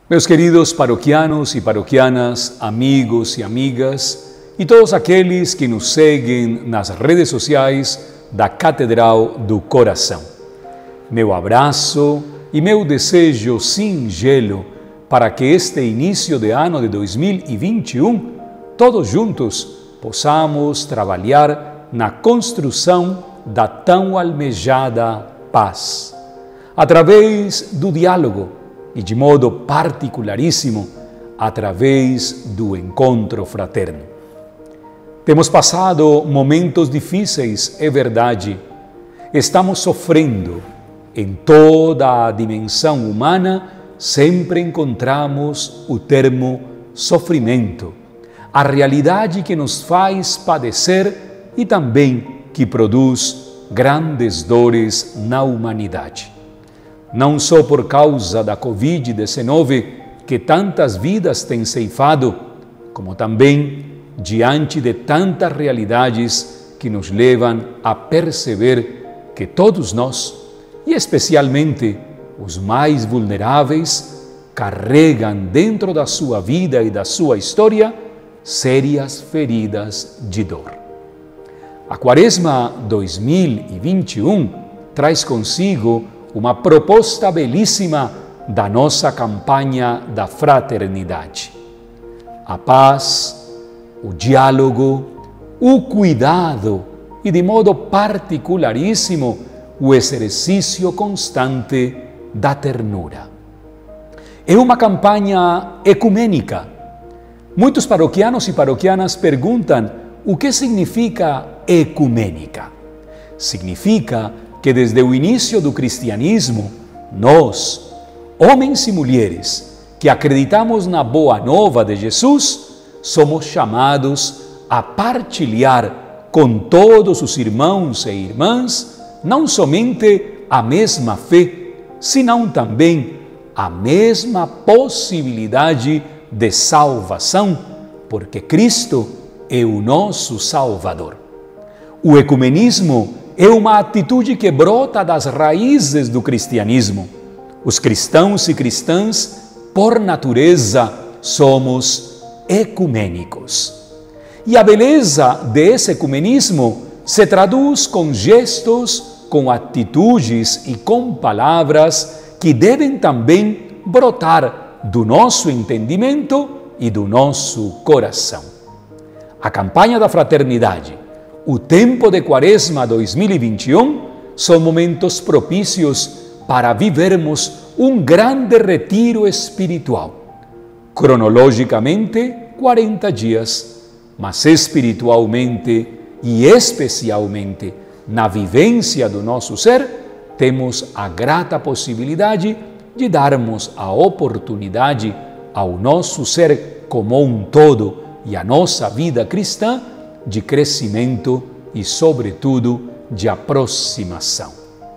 Meus queridos paroquianos e paroquianas, amigos e amigas, e todos aqueles que nos seguem nas redes sociais da Catedral do Coração. Meu abraço e meu desejo singelo para que este início de ano de 2021, todos juntos, possamos trabalhar na construção da tão almejada paz, através do diálogo e, de modo particularíssimo, através do encontro fraterno. Temos passado momentos difíceis, é verdade. Estamos sofrendo. Em toda a dimensão humana, sempre encontramos o termo sofrimento, a realidade que nos faz padecer e também que produz grandes dores na humanidade. Não só por causa da Covid-19, que tantas vidas tem ceifado, como também diante de tantas realidades que nos levam a perceber que todos nós, e especialmente os mais vulneráveis, carregam dentro da sua vida e da sua história sérias feridas de dor. A Quaresma 2021 traz consigo uma proposta belíssima da nossa campanha da fraternidade. A paz, o diálogo, o cuidado e, de modo particularíssimo, o exercício constante da ternura. É uma campanha ecumênica. Muitos paroquianos e paroquianas perguntam o que significa ecumênica. Significa que desde o início do cristianismo, nós, homens e mulheres, que acreditamos na boa nova de Jesus, somos chamados a partilhar com todos os irmãos e irmãs não somente a mesma fé, senão também a mesma possibilidade de salvação, porque Cristo é o nosso Salvador. O ecumenismo é uma atitude que brota das raízes do cristianismo. Os cristãos e cristãs, por natureza, somos ecumênicos. E a beleza desse ecumenismo se traduz com gestos, com atitudes e com palavras que devem também brotar do nosso entendimento e do nosso coração. A campanha da fraternidade, o tempo de Quaresma 2021, são momentos propícios para vivermos um grande retiro espiritual. Cronologicamente, 40 dias, mas espiritualmente e especialmente na vivência do nosso ser, temos a grata possibilidade de darmos a oportunidade ao nosso ser como um todo e à nossa vida cristã de crescimento e, sobretudo, de aproximação.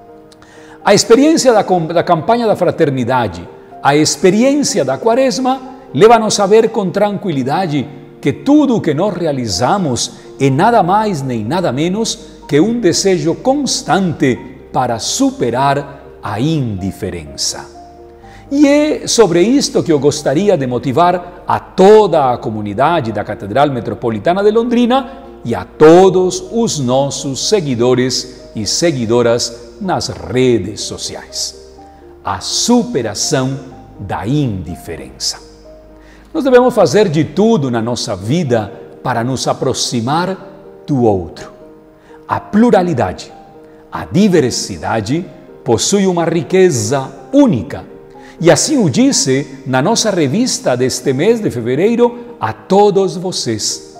A experiência da campanha da fraternidade, a experiência da Quaresma, leva-nos a ver com tranquilidade que tudo o que nós realizamos é nada mais nem nada menos que um desejo constante para superar a indiferença. E é sobre isto que eu gostaria de motivar a toda a comunidade da Catedral Metropolitana de Londrina e a todos os nossos seguidores e seguidoras nas redes sociais. A superação da indiferença. Nós devemos fazer de tudo na nossa vida para nos aproximar do outro. A pluralidade, a diversidade possui uma riqueza única. E assim o disse na nossa revista deste mês de fevereiro a todos vocês.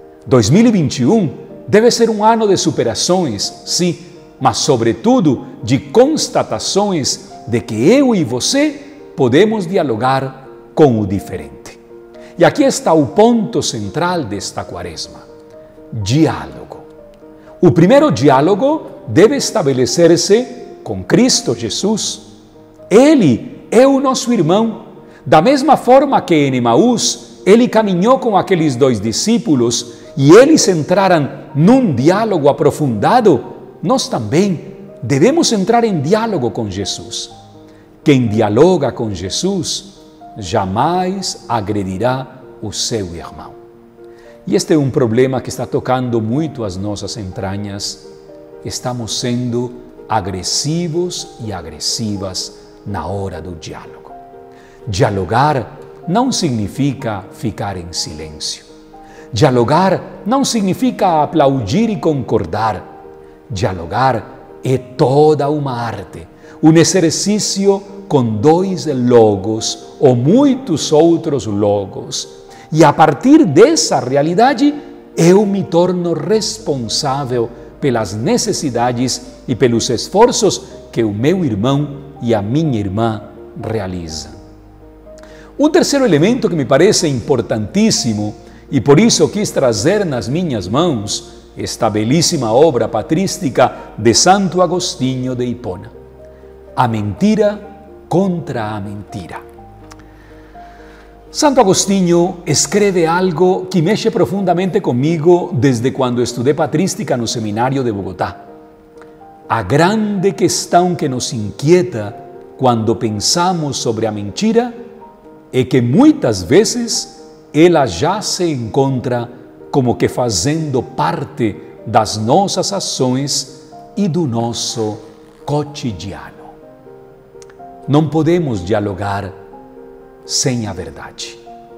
2021 deve ser um ano de superações, sim, mas sobretudo de constatações de que eu e você podemos dialogar com o diferente. E aqui está o ponto central desta Quaresma: diálogo. O primeiro diálogo deve estabelecer-se com Cristo Jesus. Ele é o nosso irmão. Da mesma forma que em Emaús, ele caminhou com aqueles dois discípulos e eles entraram num diálogo aprofundado, nós também devemos entrar em diálogo com Jesus. Quem dialoga com Jesus jamais agredirá o seu irmão. E este é um problema que está tocando muito as nossas entranhas. Estamos sendo agressivos e agressivas na hora do diálogo. Dialogar não significa ficar em silêncio. Dialogar não significa aplaudir e concordar. Dialogar é toda uma arte, um exercício com dois logos ou muitos outros logos. E a partir dessa realidade, eu me torno responsável pelas necessidades e pelos esforços que o meu irmão e a minha irmã realizam. Um terceiro elemento que me parece importantíssimo, e por isso quis trazer nas minhas mãos esta belíssima obra patrística de Santo Agostinho de Hipona: a mentira contra a mentira. Santo Agostinho escreve algo que mexe profundamente comigo desde quando estudei patrística no seminário de Bogotá. A grande questão que nos inquieta quando pensamos sobre a mentira é que muitas vezes ela já se encontra como que fazendo parte das nossas ações e do nosso cotidiano. Não podemos dialogar sem a verdade.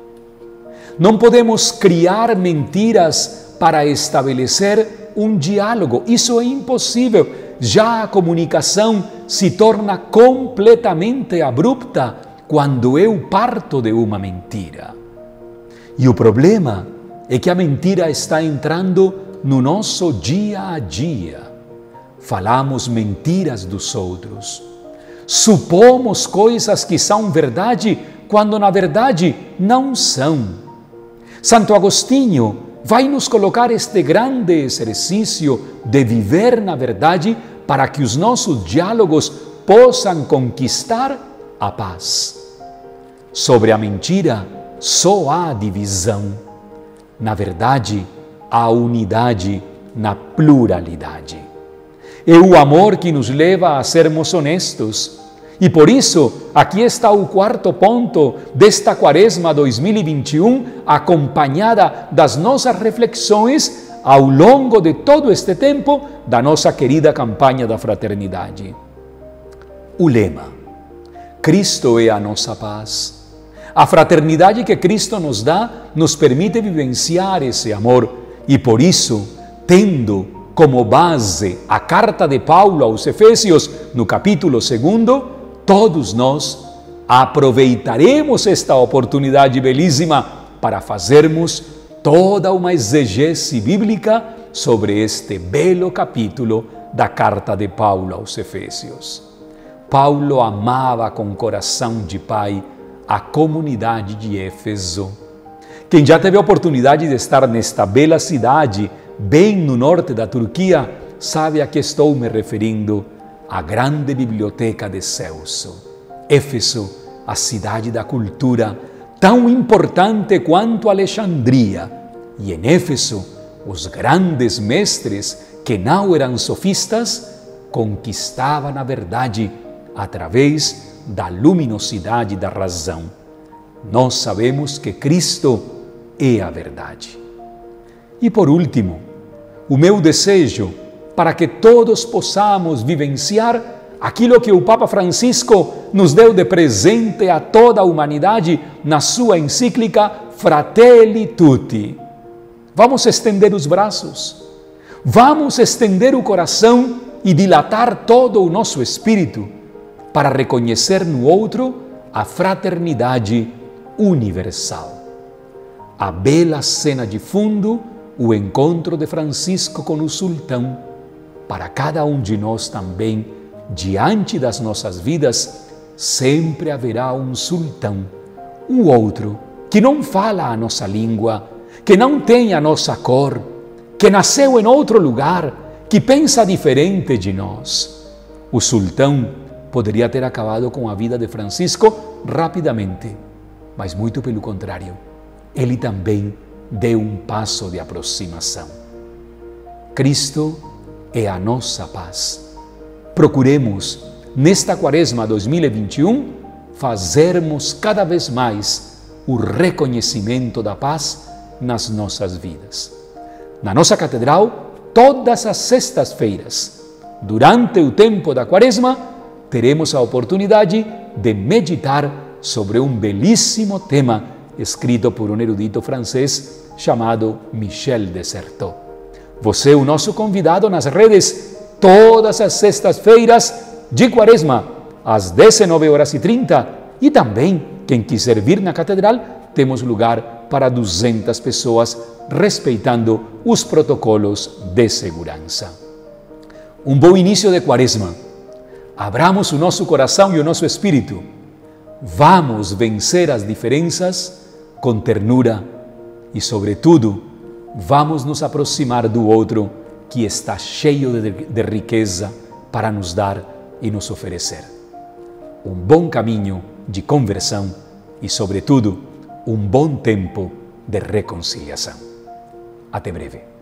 Não podemos criar mentiras para estabelecer um diálogo. Isso é impossível. Já a comunicação se torna completamente abrupta quando eu parto de uma mentira. E o problema é que a mentira está entrando no nosso dia a dia. Falamos mentiras dos outros. Supomos coisas que são verdade quando na verdade não são. Santo Agostinho vai nos colocar este grande exercício de viver na verdade para que os nossos diálogos possam conquistar a paz. Sobre a mentira, só há divisão. Na verdade, há unidade na pluralidade. É o amor que nos leva a sermos honestos. E por isso, aqui está o quarto ponto desta Quaresma 2021, acompanhada das nossas reflexões ao longo de todo este tempo da nossa querida campanha da fraternidade. O lema: Cristo é a nossa paz. A fraternidade que Cristo nos dá nos permite vivenciar esse amor e por isso, tendo como base a carta de Paulo aos Efésios no capítulo 2, todos nós aproveitaremos esta oportunidade belíssima para fazermos toda uma exegese bíblica sobre este belo capítulo da carta de Paulo aos Efésios. Paulo amava com coração de pai a comunidade de Éfeso. Quem já teve a oportunidade de estar nesta bela cidade, bem no norte da Turquia, sabe a que estou me referindo. A grande biblioteca de Celso. Éfeso, a cidade da cultura, tão importante quanto Alexandria. E em Éfeso, os grandes mestres, que não eram sofistas, conquistavam a verdade através da luminosidade da razão. Nós sabemos que Cristo é a verdade. E por último, o meu desejo para que todos possamos vivenciar aquilo que o Papa Francisco nos deu de presente a toda a humanidade na sua encíclica Fratelli Tutti. Vamos estender os braços, vamos estender o coração e dilatar todo o nosso espírito para reconhecer no outro a fraternidade universal. A bela cena de fundo, o encontro de Francisco com o sultão, para cada um de nós também, diante das nossas vidas, sempre haverá um sultão, um outro que não fala a nossa língua, que não tem a nossa cor, que nasceu em outro lugar, que pensa diferente de nós. O sultão poderia ter acabado com a vida de Francisco rapidamente, mas muito pelo contrário, ele também deu um passo de aproximação. Cristo é a nossa paz. Procuremos, nesta Quaresma 2021, fazermos cada vez mais o reconhecimento da paz nas nossas vidas. Na nossa catedral, todas as sextas-feiras, durante o tempo da Quaresma, teremos a oportunidade de meditar sobre um belíssimo tema escrito por um erudito francês chamado Michel Desserteaux. Você é o nosso convidado nas redes todas as sextas-feiras de Quaresma, às 19h30, e também, quem quiser vir na catedral, temos lugar para 200 pessoas, respeitando os protocolos de segurança. Um bom início de Quaresma. Abramos o nosso coração e o nosso espírito. Vamos vencer as diferenças com ternura e, sobretudo, vamos nos aproximar do outro que está cheio de riqueza para nos dar e nos oferecer. Um bom caminho de conversão e, sobretudo, um bom tempo de reconciliação. Até breve.